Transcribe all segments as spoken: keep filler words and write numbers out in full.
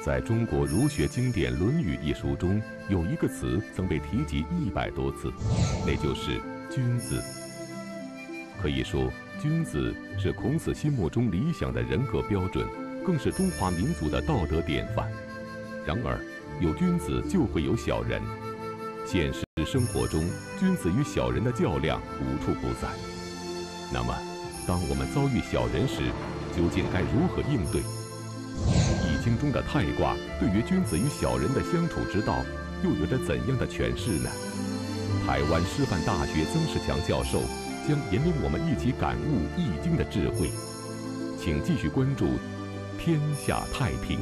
在中国儒学经典《论语》一书中，有一个词曾被提及一百多次，那就是“君子”。可以说，君子是孔子心目中理想的人格标准，更是中华民族的道德典范。然而，有君子就会有小人，现实生活中，君子与小人的较量无处不在。那么，当我们遭遇小人时，究竟该如何应对？易经中的太卦对于君子与小人的相处之道，又有着怎样的诠释呢？台湾师范大学曾仕强教授将引领我们一起感悟易经的智慧。请继续关注《天下太平》。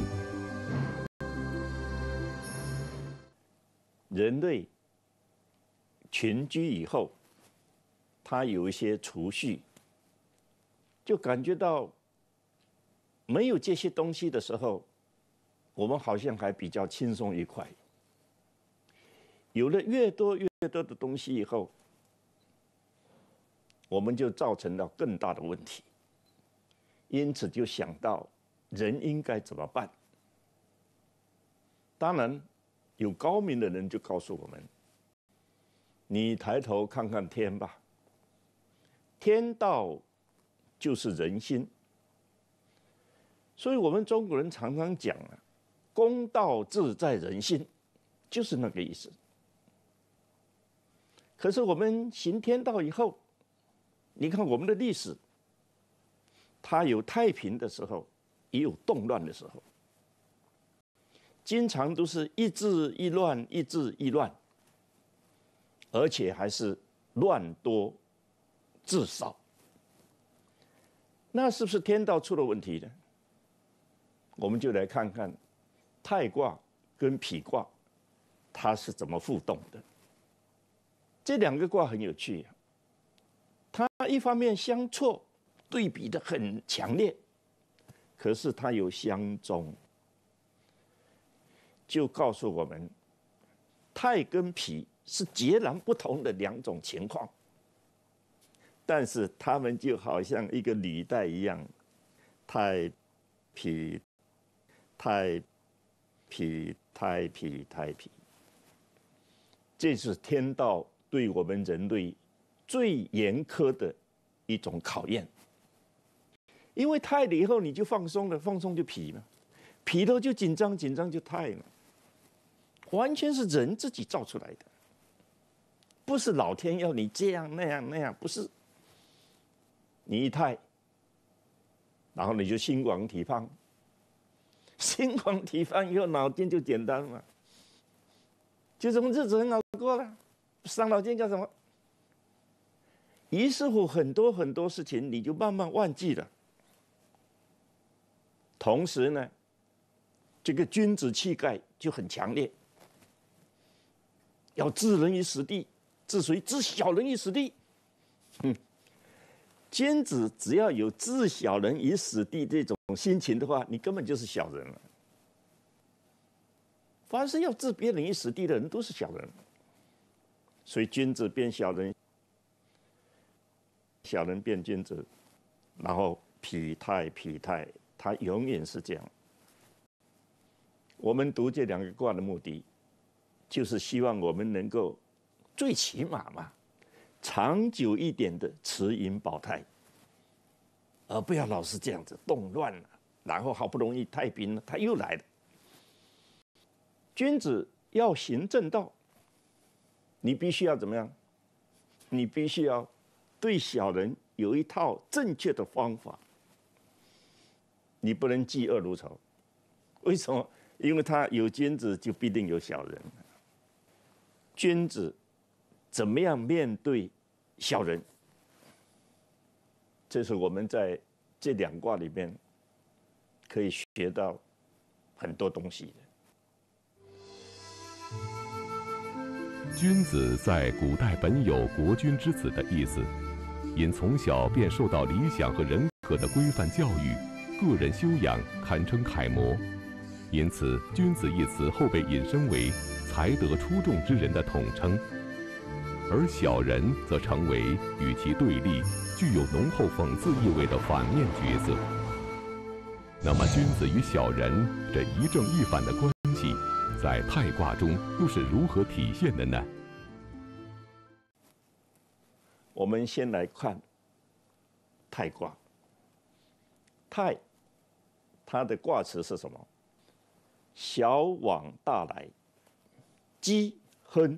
人类群居以后，他有一些储蓄，就感觉到没有这些东西的时候，我们好像还比较轻松愉快。有了越多越多的东西以后，我们就造成了更大的问题。因此就想到人应该怎么办。当然，有高明的人就告诉我们：你抬头看看天吧，天道就是人心。所以我们中国人常常讲啊，公道自在人心，就是那个意思。可是我们行天道以后，你看我们的历史，它有太平的时候，也有动乱的时候，经常都是一治一乱，一治一乱，而且还是乱多治少。那是不是天道出了问题呢？我们就来看看太卦跟否卦它是怎么互动的。这两个卦很有趣啊，它一方面相错，对比的很强烈，可是它有相中，就告诉我们太跟否是截然不同的两种情况，但是它们就好像一个履带一样，太否太否太否太否，这是天道对我们人类最严苛的一种考验。因为太了以后你就放松了，放松就否了，否了就紧张，紧张就太了，完全是人自己造出来的，不是老天要你这样那样那样，不是。你一太，然后你就心广体胖。心广体胖以后，脑筋就简单了，就这种日子很好过了，伤脑筋干什么？于是乎，很多很多事情你就慢慢忘记了。同时呢，这个君子气概就很强烈，要置人于死地，置谁？置小人于死地。嗯，君子只要有置小人于死地这种心情的话，你根本就是小人了。凡是要置别人于死地的人，都是小人。所以君子变小人，小人变君子，然后否太否太，它永远是这样。我们读这两个卦的目的，就是希望我们能够最起码嘛，长久一点的持盈保泰，而不要老是这样子动乱了，然后好不容易太平了，他又来了。君子要行正道，你必须要怎么样？你必须要对小人有一套正确的方法，你不能嫉恶如仇。为什么？因为他有君子，就必定有小人。君子怎么样面对小人？这是我们在这两卦里面可以学到很多东西的。 君子在古代本有国君之子的意思，因从小便受到理想和人格的规范教育，个人修养堪称楷模，因此君子一词后被引申为才德出众之人的统称，而小人则成为与其对立、具有浓厚讽刺意味的反面角色。 那么君子与小人这一正一反的关系，在太卦中又是如何体现的呢？ 我们先来看太卦。太，它的卦辞是什么？小往大来，积亨。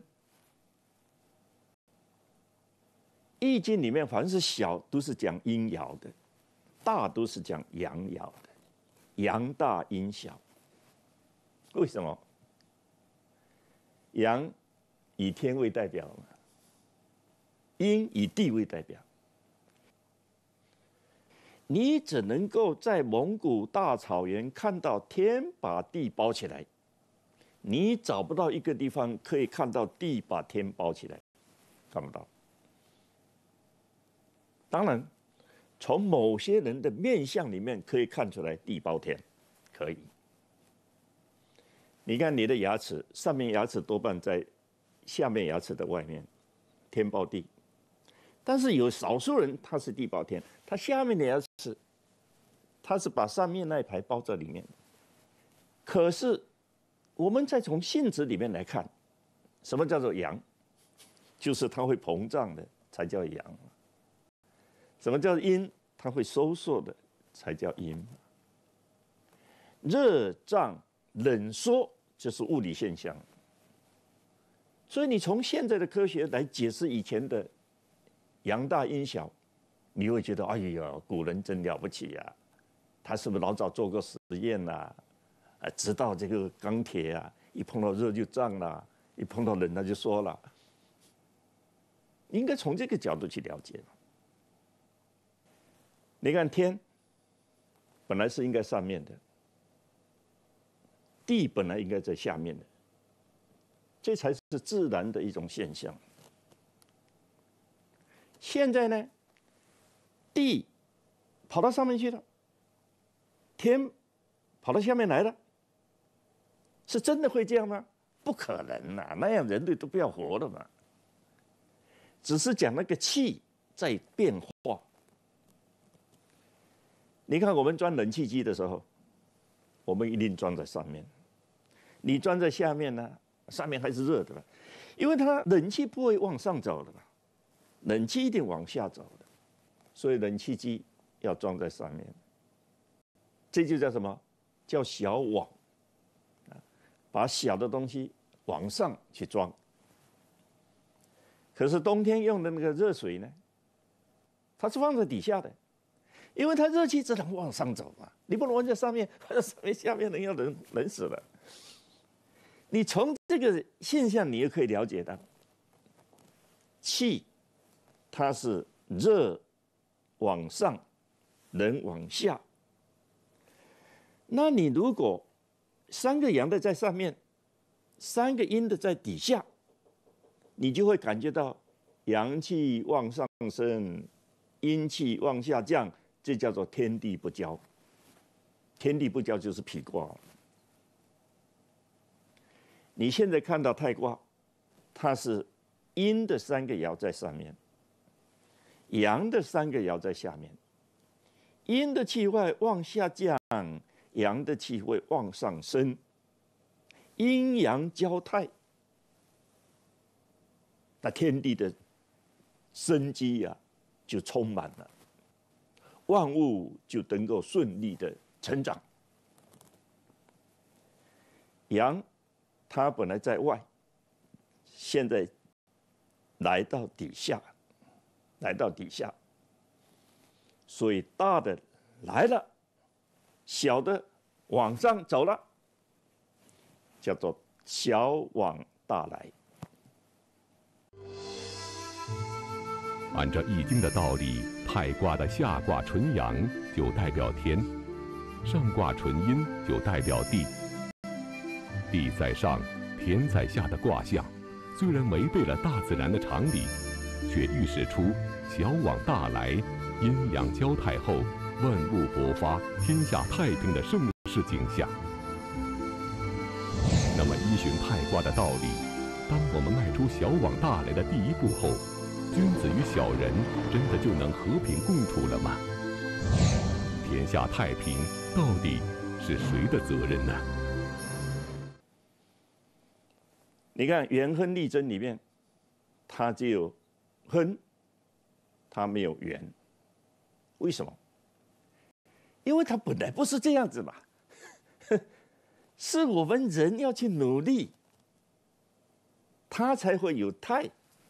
易经里面凡是小都是讲阴爻的，大都是讲阳爻的，阳大阴小。为什么？阳以天为代表嘛，阴以地为代表。你只能够在蒙古大草原看到天把地包起来，你找不到一个地方可以看到地把天包起来，看不到。当然，从某些人的面相里面可以看出来地包天，可以。你看你的牙齿，上面牙齿多半在下面牙齿的外面，天包地。但是有少数人他是地包天，他下面的牙齿，他是把上面那一排包在里面。可是我们再从性质里面来看，什么叫做阳？就是它会膨胀的才叫阳。什么叫阴？它会收缩的才叫阴。热胀冷缩就是物理现象。所以你从现在的科学来解释以前的阳大阴小，你会觉得哎呀，古人真了不起呀、啊！他是不是老早做过实验呐、啊？啊，知道这个钢铁啊，一碰到热就胀了，一碰到冷它就缩了。应该从这个角度去了解。你看天，本来是应该上面的，地本来应该在下面的，这才是自然的一种现象。现在呢，地跑到上面去了，天跑到下面来了，是真的会这样吗？不可能啊，那样人类都不要活了嘛。只是讲那个气在变化。你看我们装冷气机的时候，我们一定装在上面，你装在下面呢，上面还是热的吧？因为它冷气不会往上走的嘛。冷气一定往下走的，所以冷气机要装在上面。这就叫什么？叫小往，把小的东西往上去装。可是冬天用的那个热水呢，它是放在底下的，因为它热气只能往上走嘛，你不能放在上面，放在上面下面人要冷冷死了。你从这个现象，你也可以了解到，气。它是热往上，冷往下。那你如果三个阳的在上面，三个阴的在底下，你就会感觉到阳气往上升，阴气往下降，这叫做天地不交。天地不交就是否卦。你现在看到太卦，它是阴的三个爻在上面。阳的三个爻在下面，阴的气会往下降，阳的气会往上升，阴阳交泰，那天地的生机啊就充满了，万物就能够顺利的成长。阳它本来在外，现在来到底下。来到底下，所以大的来了，小的往上走了，叫做小往大来。 按照易经的道理，太卦的下卦纯阳就代表天，上卦纯阴就代表地。地在上，天在下的卦象，虽然违背了大自然的常理，却预示出小往大来、阴阳交泰后万物勃发、天下太平的盛世景象。那么，依循太卦的道理，当我们迈出小往大来的第一步后，君子与小人真的就能和平共处了吗？天下太平， 到底是谁的责任呢？ 你看《元亨利贞》里面，它只有亨，它没有元。为什么？因为它本来不是这样子嘛，是我们人要去努力，它才会有泰。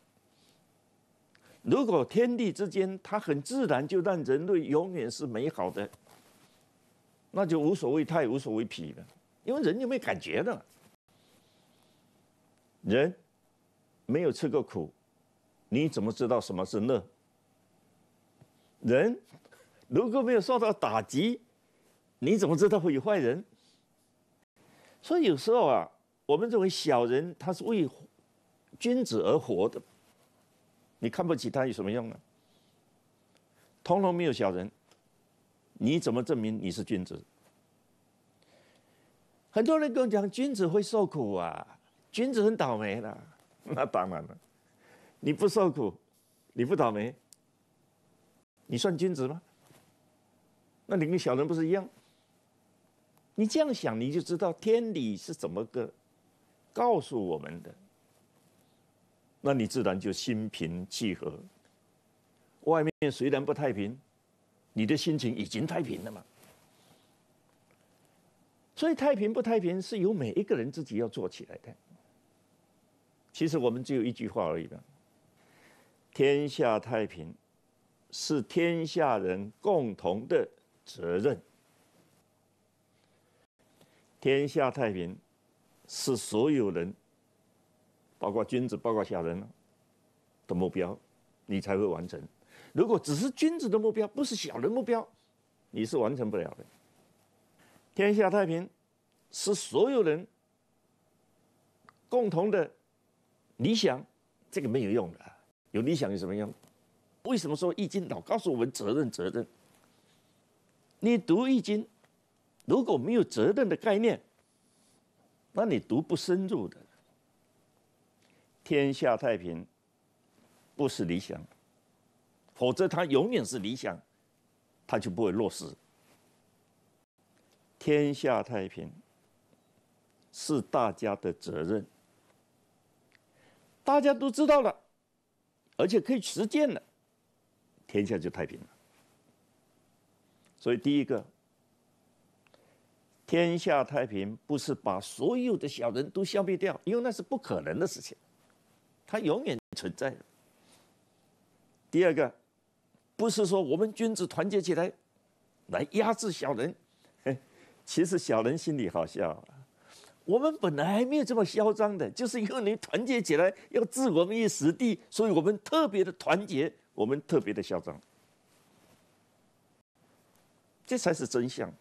如果天地之间，它很自然就让人类永远是美好的，那就无所谓泰，无所谓否了，因为人就没感觉的。人没有吃过苦，你怎么知道什么是乐？人如果没有受到打击，你怎么知道会有坏人？所以有时候啊，我们认为小人他是为君子而活的，你看不起他有什么用呢？通通没有小人，你怎么证明你是君子？很多人跟我讲，君子会受苦啊。君子很倒霉的，那当然了。你不受苦，你不倒霉，你算君子吗？那你跟小人不是一样？你这样想，你就知道天理是怎么个告诉我们的。那你自然就心平气和。外面虽然不太平，你的心情已经太平了嘛。所以太平不太平是由每一个人自己要做起来的。其实我们只有一句话而已了：天下太平是天下人共同的责任。天下太平是所有人，包括君子、包括小人的目标，你才会完成。如果只是君子的目标，不是小人目标，你是完成不了的。天下太平是所有人共同的理想，这个没有用的。有理想有什么用？为什么说《易经》老告诉我们责任？责任。你读《易经》，如果没有责任的概念，那你读不深入的。天下太平不是理想，否则它永远是理想，它就不会落实。天下太平是大家的责任。大家都知道了，而且可以实践了，天下就太平了。所以第一个，天下太平不是把所有的小人都消灭掉，因为那是不可能的事情，它永远存在的。第二个，不是说我们君子团结起来来压制小人，其实小人心里好笑啊。我们本来还没有这么嚣张的，就是因为你团结起来要置我们于死地，所以我们特别的团结，我们特别的嚣张，这才是真相。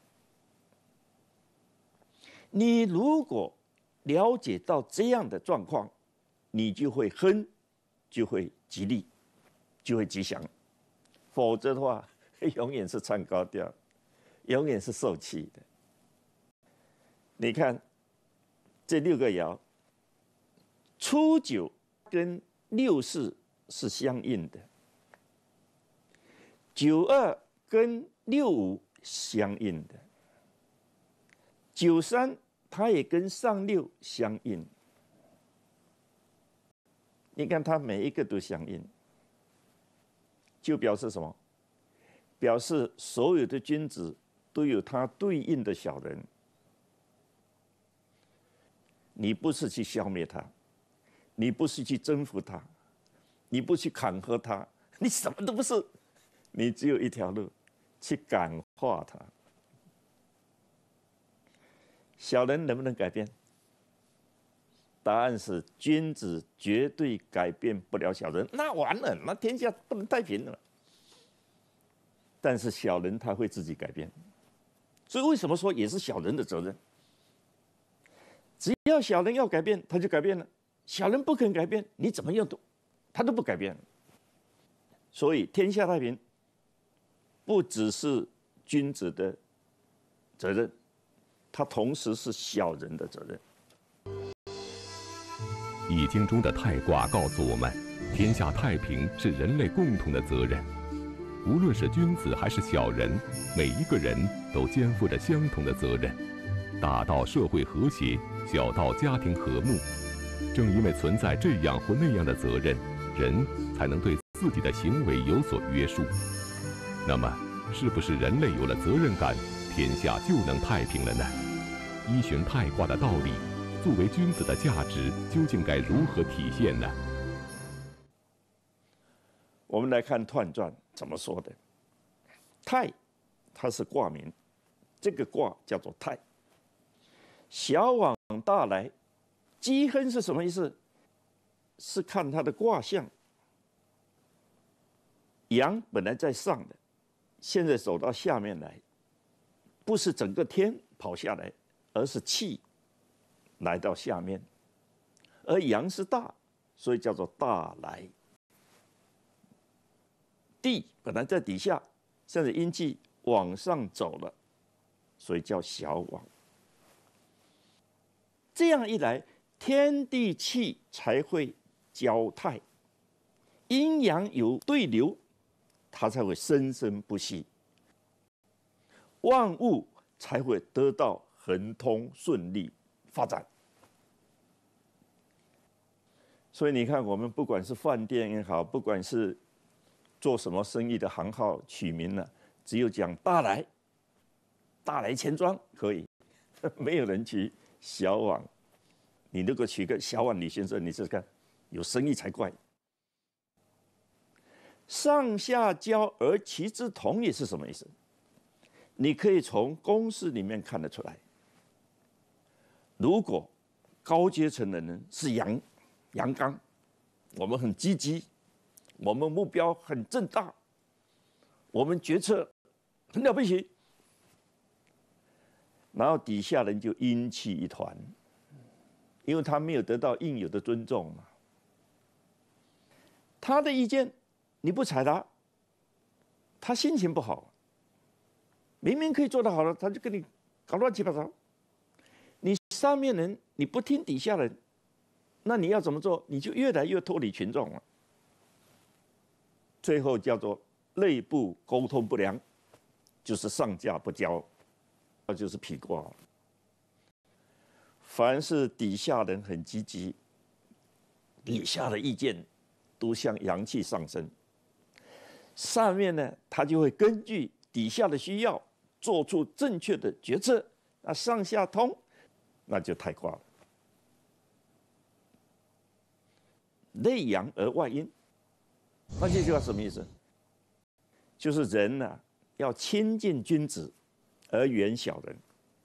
你如果了解到这样的状况，你就会亨，就会吉利，就会吉祥。否则的话，永远是唱高调，永远是受气的。你看这六个爻，初九跟六四是相应的，九二跟六五相应的，九三它也跟上六相应。你看它每一个都相应，就表示什么？表示所有的君子都有它对应的小人。你不是去消灭他，你不是去征服他，你不去砍喝他，你什么都不是，你只有一条路，去感化他。小人能不能改变？答案是君子绝对改变不了小人，那完了，那天下不能太平了。但是小人他会自己改变，所以为什么说也是小人的责任？只要小人要改变，他就改变了；小人不肯改变，你怎么样都，他都不改变。所以天下太平，不只是君子的责任，它同时是小人的责任。 易经中的太卦告诉我们，天下太平是人类共同的责任。 无论是君子还是小人，每一个人都肩负着相同的责任。大到社会和谐，小到家庭和睦。正因为存在这样或那样的责任，人才能对自己的行为有所约束。那么，是不是人类有了责任感，天下就能太平了呢？依循太卦的道理，作为君子的价值究竟该如何体现呢？ 我们来看彖传怎么说的。太，它是卦名，这个卦叫做太。小往大来，积亨是什么意思？是看它的卦象。阳本来在上的，现在走到下面来，不是整个天跑下来，而是气来到下面。而阳是大，所以叫做大来。地本来在底下，现在阴气往上走了，所以叫小往。这样一来，天地气才会交泰，阴阳有对流，它才会生生不息，万物才会得到亨通顺利发展。所以你看，我们不管是饭店也好，不管是做什么生意的行号取名了，只有讲大来，大来钱庄可以，没有人取小往。你如果取个小往李先生，你试试看，有生意才怪。上下交而其之同也是什么意思？你可以从公式里面看得出来。如果高阶层的人是阳阳刚，我们很积极，我们目标很正大，我们决策很了不起，然后底下人就阴气一团，因为他没有得到应有的尊重嘛。他的意见你不采纳，他心情不好，明明可以做得好了，他就跟你搞乱七八糟。你上面人你不听底下人，那你要怎么做？你就越来越脱离群众了。最后叫做内部沟通不良，就是上下不交，那就是痞卦。凡是底下人很积极，底下的意见都向阳气上升，上面呢，他就会根据底下的需要做出正确的决策，那上下通，那就太卦了。内阳而外阴，那这句话什么意思？就是人呢、啊、要亲近君子，而远小人。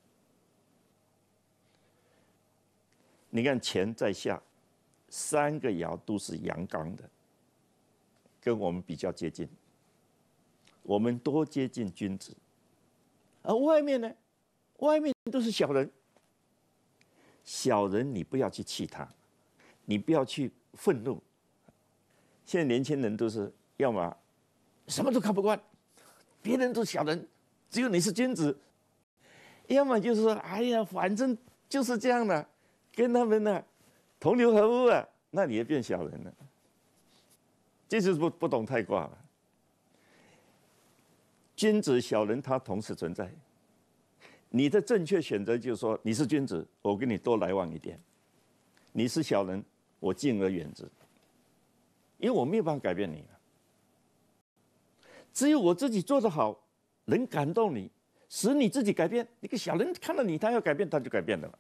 你看乾在下，三个爻都是阳刚的，跟我们比较接近。我们多接近君子，而外面呢，外面都是小人。小人你不要去气他，你不要去愤怒。现在年轻人都是要么什么都看不惯，别人都是小人，只有你是君子；要么就是说，哎呀，反正就是这样的，跟他们呢同流合污啊，那你也变小人了。这就是不不懂太卦了。君子、小人，它同时存在。你的正确选择就是说，你是君子，我跟你多来往一点；你是小人，我敬而远之。因为我没有办法改变你，只有我自己做得好，能感动你，使你自己改变。一个小人看到你，他要改变，他就改变了。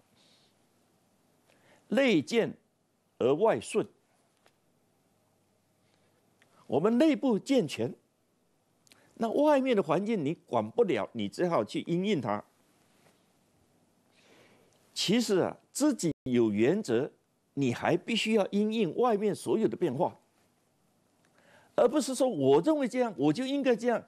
内健而外顺，我们内部健全，那外面的环境你管不了，你只好去因应它。其实啊，自己有原则，你还必须要因应外面所有的变化，而不是说我认为这样，我就应该这样。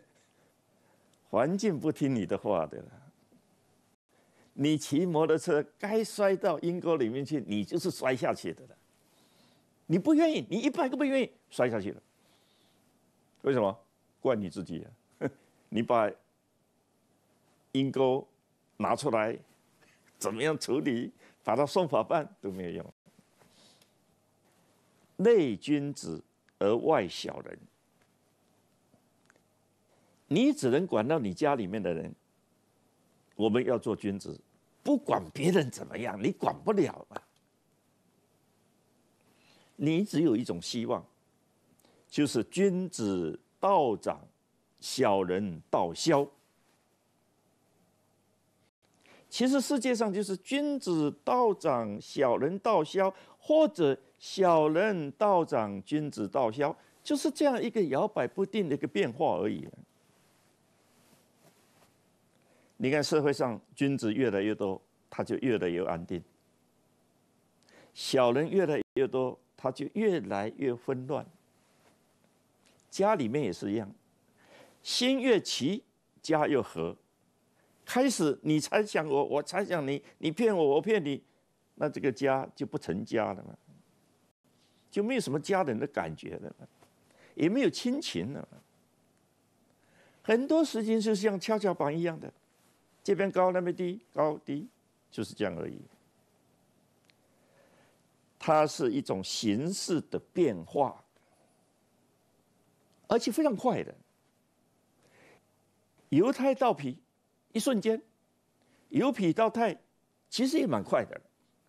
环境不听你的话的了。你骑摩托车该摔到阴沟里面去，你就是摔下去的了。你不愿意，你一百个不愿意，摔下去了。为什么？怪你自己啊！你把阴沟拿出来，怎么样处理？把它送法办都没有用。内君子而外小人， 你只能管到你家里面的人。我们要做君子，不管别人怎么样，你管不了嘛。你只有一种希望，就是君子道长，小人道消。其实世界上就是君子道长，小人道消，或者小人道长，君子道消，就是这样一个摇摆不定的一个变化而已。你看社会上君子越来越多，他就越来越安定；小人越来越多，他就越来越纷乱。家里面也是一样，心越齐，家越和。开始你猜想我，我猜想你，你骗我，我骗你，那这个家就不成家了嘛，就没有什么家人的感觉了嘛，也没有亲情了嘛。很多事情就像跷跷板一样的。这边高那边低，高低就是这样而已。它是一种形式的变化，而且非常快的。由胎到脾，一瞬间；由脾到胎，其实也蛮快的。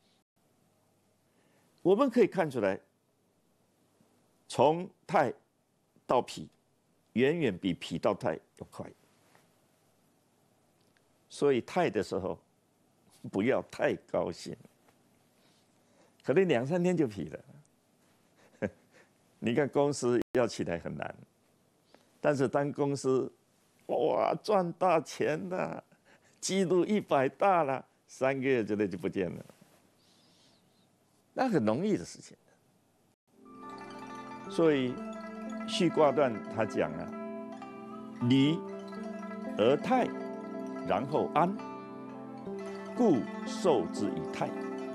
我们可以看出来，从胎到脾，远远比脾到胎要快。所以太的时候，不要太高兴，可能两三天就疲了。你看公司要起来很难，但是当公司哇赚大钱了，记录一百大了，三个月之内就不见了，那很容易的事情。所以续卦断他讲啊，离而泰。然后安，故受之以泰。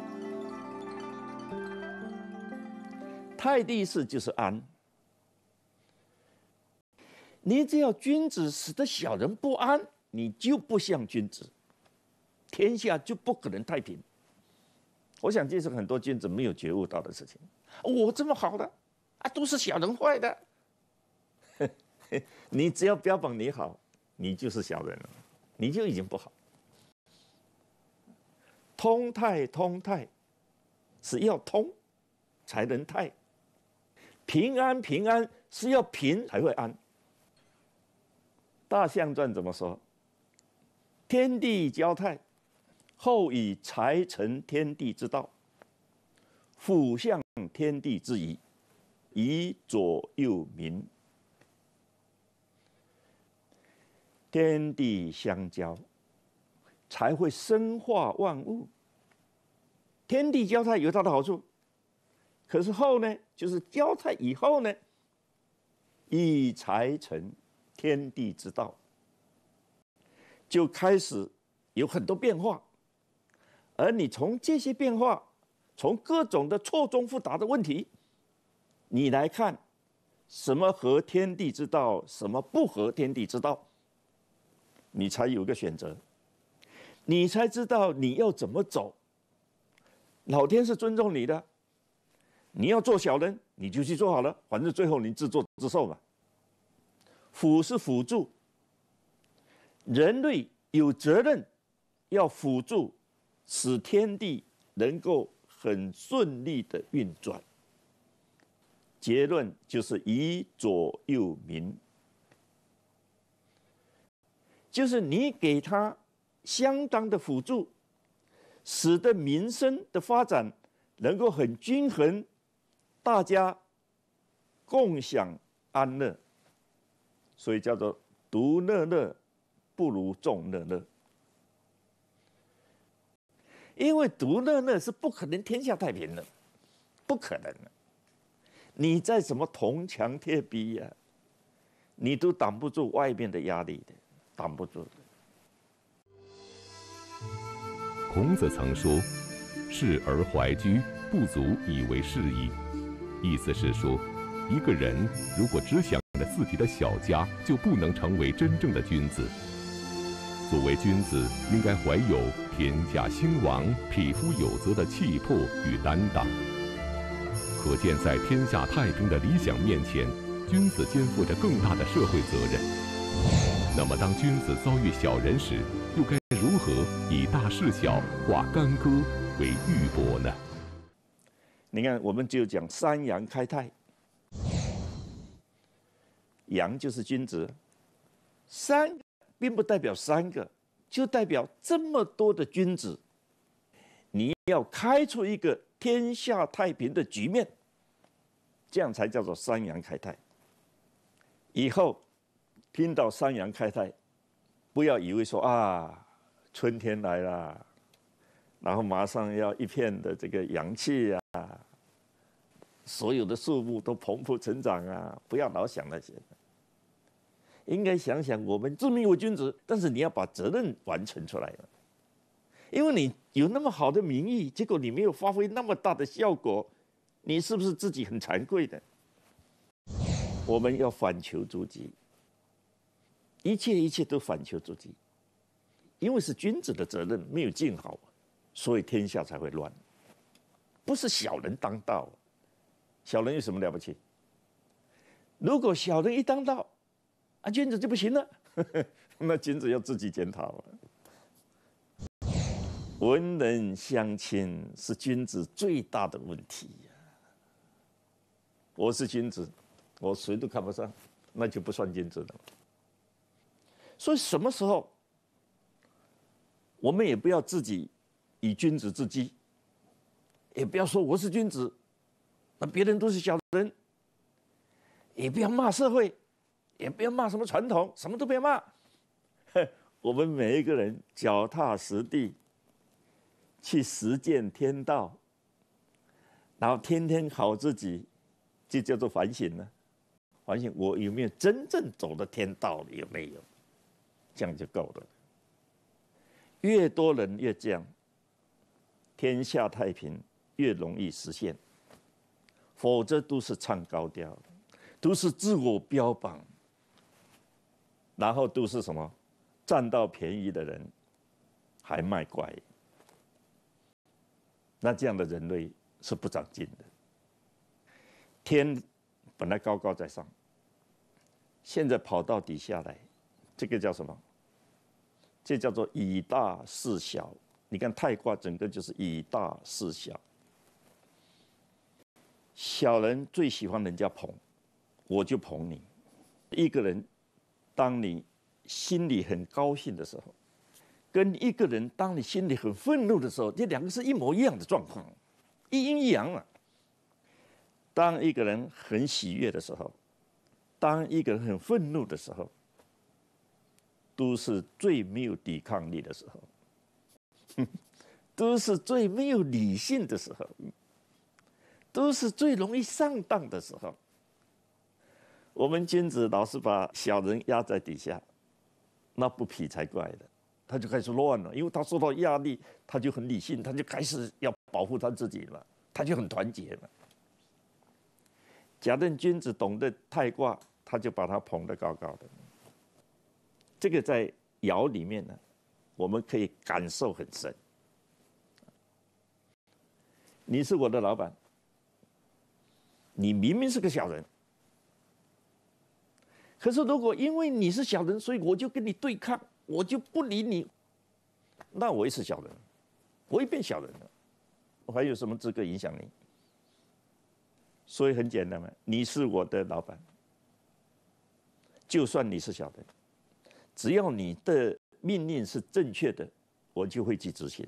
泰的意思就是安。你只要君子使得小人不安，你就不像君子，天下就不可能太平。我想这是很多君子没有觉悟到的事情。我这么好的啊，都是小人坏的。你只要标榜你好，你就是小人了。你就已经不好。通泰通泰，是要通才能泰；平安平安，是要平才会安。大象传怎么说？天地交泰，后以财成天地之道，辅相天地之宜，以左右民。天地相交，才会生化万物。天地交泰有它的好处，可是后呢，就是交泰以后呢，以财成天地之道，就开始有很多变化。而你从这些变化，从各种的错综复杂的问题，你来看什么合天地之道，什么不合天地之道。你才有个选择，你才知道你要怎么走。老天是尊重你的，你要做小人，你就去做好了，反正最后你自作自受嘛。辅是辅助，人类有责任要辅助，使天地能够很顺利的运转。结论就是以左右民。就是你给他相当的辅助，使得民生的发展能够很均衡，大家共享安乐，所以叫做独乐乐不如众乐乐。因为独乐乐是不可能天下太平的，不可能的。你再怎么铜墙铁壁呀、啊，你都挡不住外面的压力的。挡不住的。 孔子曾说：“事而怀居，不足以为是矣。”意思是说，一个人如果只想着自己的小家，就不能成为真正的君子。作为君子，应该怀有天下兴亡、匹夫有责的气魄与担当。可见，在天下太平的理想面前，君子肩负着更大的社会责任。 那么，当君子遭遇小人时，又该如何以大事小，化干戈为玉帛呢？ 你看，我们就讲三阳开泰，阳就是君子，三并不代表三个，就代表这么多的君子，你要开出一个天下太平的局面，这样才叫做三阳开泰。以后听到三阳开泰，不要以为说啊，春天来了，然后马上要一片的这个阳气啊，所有的树木都蓬勃成长啊，不要老想那些。应该想想，我们自命为君子，但是你要把责任完成出来了。因为你有那么好的名义，结果你没有发挥那么大的效果，你是不是自己很惭愧的？我们要反求诸己，一切一切都反求诸己，因为是君子的责任没有尽好，所以天下才会乱。不是小人当道，小人有什么了不起？如果小人一当道，啊，君子就不行了，那君子要自己检讨了。文人相亲是君子最大的问题呀。我是君子，我谁都看不上，那就不算君子了。所以什么时候，我们也不要自己以君子自居，也不要说我是君子，那别人都是小人，也不要骂社会。也不要骂什么传统，什么都不要骂。我们每一个人脚踏实地，去实践天道，然后天天考自己，就叫做反省了。反省我有没有真正走到天道里，有没有？这样就够了。越多人越这样，天下太平越容易实现。否则都是唱高调，都是自我标榜。然后都是什么占到便宜的人还卖乖，那这样的人类是不长进的。天本来高高在上，现在跑到底下来，这个叫什么？这叫做以大事小。你看太卦整个就是以大事小。小人最喜欢人家捧，我就捧你。一个人当你心里很高兴的时候，跟一个人当你心里很愤怒的时候，这两个是一模一样的状况，一阴一阳啊。当一个人很喜悦的时候，当一个人很愤怒的时候，都是最没有抵抗力的时候，都是最没有理性的时候，都是最容易上当的时候。我们君子老是把小人压在底下，那不匹才怪的，他就开始乱了，因为他受到压力，他就很理性，他就开始要保护他自己了，他就很团结了。假定君子懂得太卦，他就把他捧得高高的。这个在爻里面呢，我们可以感受很深。你是我的老板，你明明是个小人。可是，如果因为你是小人，所以我就跟你对抗，我就不理你，那我也是小人，我也变小人了，我还有什么资格影响你？所以很简单嘛，你是我的老板，就算你是小人，只要你的命令是正确的，我就会去执行。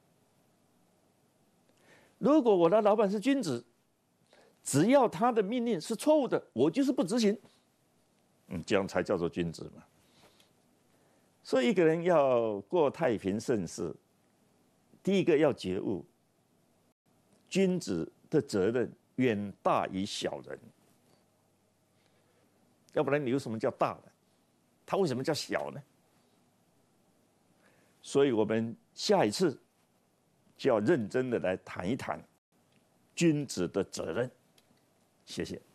如果我的老板是君子，只要他的命令是错误的，我就是不执行。嗯，这样才叫做君子嘛。所以一个人要过太平盛世，第一个要觉悟，君子的责任远大于小人。要不然你有什么叫大的？他为什么叫小呢？所以我们下一次就要认真的来谈一谈君子的责任。谢谢。